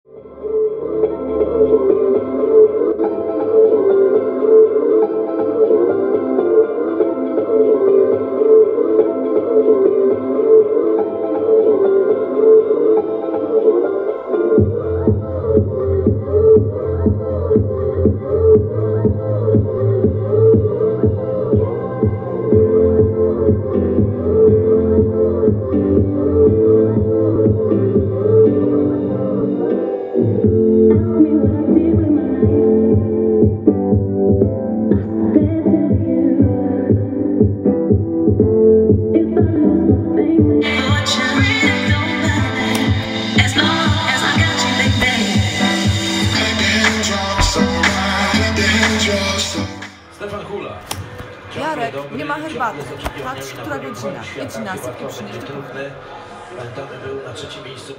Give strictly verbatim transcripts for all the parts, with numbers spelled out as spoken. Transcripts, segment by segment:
Jarek, nie ma herbaty. Patrz, która godzina. Idź nasyp i przynieś do kuchni. Pamiętamy, był na trzecim miejscu.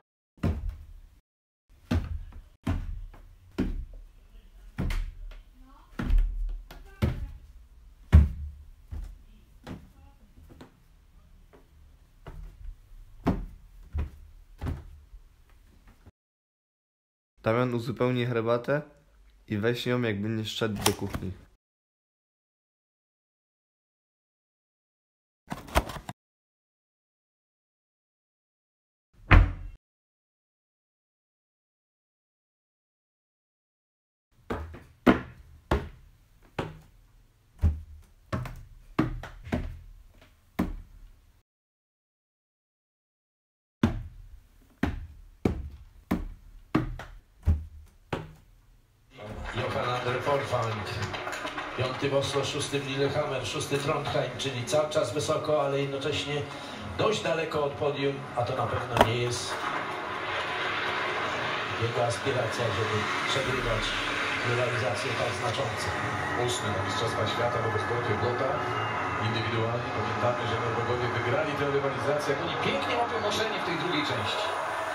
Damian uzupełni herbatę i weź ją, jakby nie szedł do kuchni. Piąty w Oslo, szósty w Lillehammer, szósty Trondheim, czyli cały czas wysoko, ale jednocześnie dość daleko od podium, a to na pewno nie jest jego aspiracja, żeby przegrywać rywalizację tak znaczącą. Ósmy na Mistrzostwa Świata w sporcie w lotach indywidualnie. Pamiętamy, że Norwegowie wygrali tę rywalizację, jak oni pięknie łapią noszenie w tej drugiej części.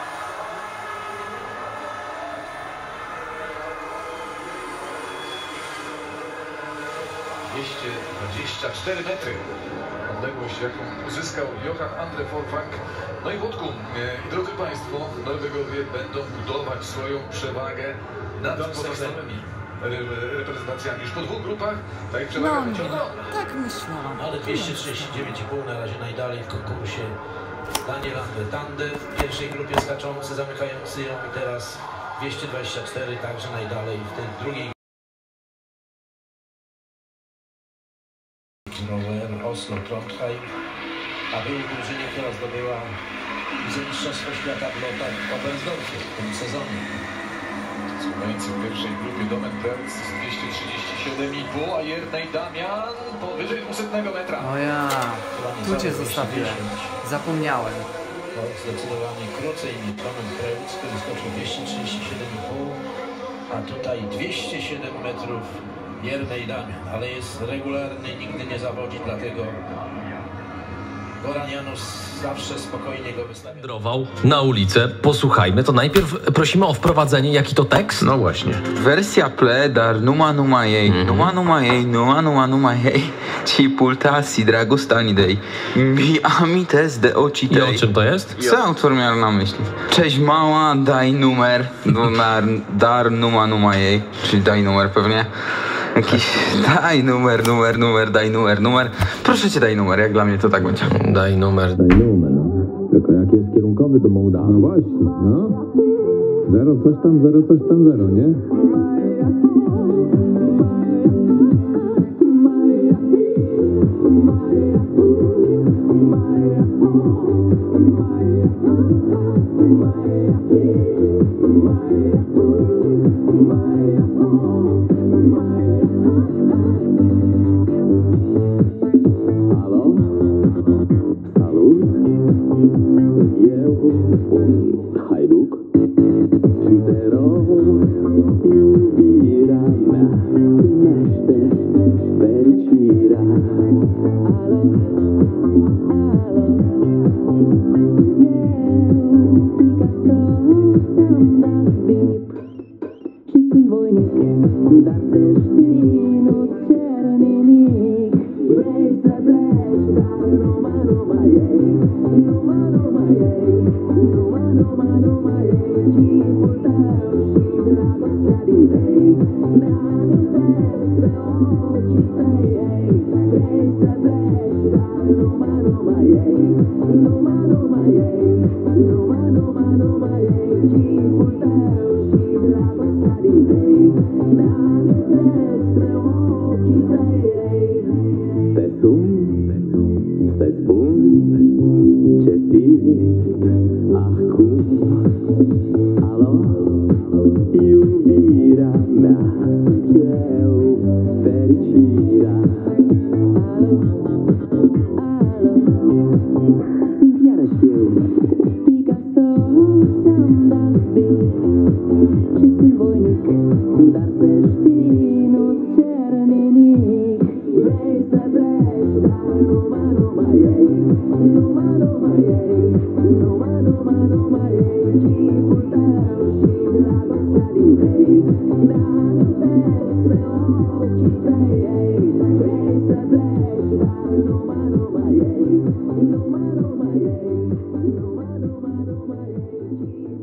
dwieście dwadzieścia cztery metry. Odległość, jaką uzyskał Johan Andre Forfang. No i Włodku, e, drodzy Państwo, Norwegowie będą budować swoją przewagę nad pozostałymi re reprezentacjami. Już po dwóch grupach ta ich przewaga No nie, wyciągła. tak myślałam. Ale dwieście trzydzieści dziewięć i pół na razie najdalej w konkursie. Daniel Tande w pierwszej grupie skaczący, zamykający ją, i teraz dwieście dwadzieścia cztery, także najdalej w tej drugiej. Oslo, Trondheim, a był w drużynie, która zdobyła Mistrzostwo Świata w lotach w Oberstdorfie w tym sezonie. Słuchający w pierwszej grupie Domen Preutz z dwieście trzydzieści siedem i pół, a Jernej Damian powyżej dwieście metra. O ja, tu cię zostawiłem. Zapomniałem. To zdecydowanie krócej niż Domen Preutz, który skoczył dwieście trzydzieści siedem i pół, a tutaj dwieście siedem metrów Jernej Damian, ale jest regularny, nigdy nie zawodzi, dlatego Goran Janus zawsze spokojnie go wystawia. Wędrował na ulicę, posłuchajmy, to najpierw prosimy o wprowadzenie, jaki to tekst? No właśnie. Wersja ple dar numa numa jej, Mm-hmm. numa numa jej, numa numa numa jej, ci pultasi dragostani dej, mi amites de oci I tej. o czym to jest? Co autor miał na myśli? Cześć mała, daj numer, numer dar numa numa jej, czyli daj numer pewnie. Jakiś daj numer, numer, numer, daj numer, numer. Proszę cię, daj numer, jak dla mnie to tak będzie. Daj numer, daj numer. Tylko jak jest kierunkowy do Mołdawii? No właśnie, no. Zero coś tam, zero coś tam, zero, nie? Numa, numa, jej, numa, numa, numa, jej, Numai, numai ei, numai, numai, numai ei,